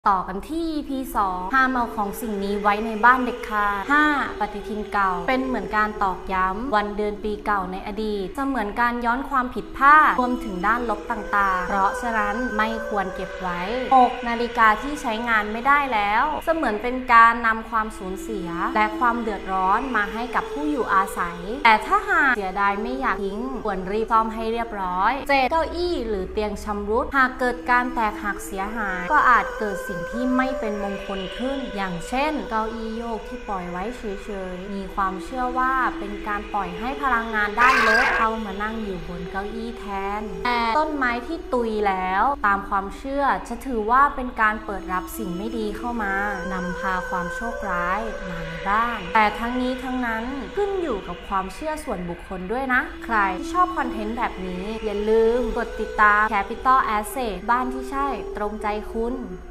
ต่อกันที่ EP 2 ห้ามเอาของสิ่งนี้ไว้ในบ้านเด็กขาด 5. ปฏิทินเก่าเป็นเหมือนการตอกย้ำวันเดือนปีเก่าในอดีตเสมือนการย้อนความผิดพลาดรวมถึงด้านลบต่างๆเพราะฉะนั้นไม่ควรเก็บไว้ 6. นาฬิกาที่ใช้งานไม่ได้แล้วเสมือนเป็นการนำความสูญเสียและความเดือดร้อนมาให้กับผู้อยู่อาศัยแต่ถ้าหากเสียดายไม่อยากทิ้งควรรีบซ่อมให้เรียบร้อย 7. เก้าอี้หรือเตียงชำรุดหากเกิดการแตกหักเสียหายก็อาจเกิดสิ่งที่ไม่เป็นมงคลขึ้นอย่างเช่นเก้าอี้โยกที่ปล่อยไว้เฉยๆมีความเชื่อว่าเป็นการปล่อยให้พลังงานด้านลบเข้ามานั่งอยู่บนเก้าอี้แทนแต่ต้นไม้ที่ตุยแล้วตามความเชื่อจะถือว่าเป็นการเปิดรับสิ่งไม่ดีเข้ามานำพาความโชคร้ายมาในบ้านแต่ทั้งนี้ทั้งนั้นขึ้นอยู่กับความเชื่อส่วนบุคคลด้วยนะใครที่ชอบคอนเทนต์แบบนี้อย่าลืมกดติดตาม Capital Asset บ้านที่ใช่ตรงใจคุณ